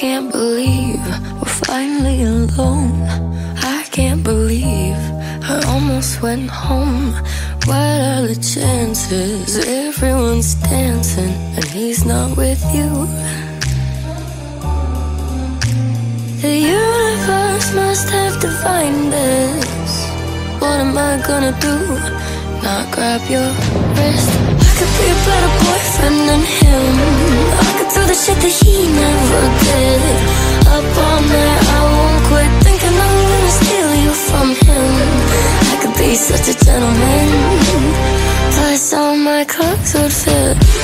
can't believe we're finally alone. I can't believe I almost went home. What are the chances? Everyone's dancing and he's not with you. The universe must have defined this. What am I gonna do? Not grab your wrist? I could be a better boyfriend than him. I could do the shit that he never did. Up all night, I won't quit thinking I'm gonna steal you from him. I could be such a gentleman, plus all my clothes would fit.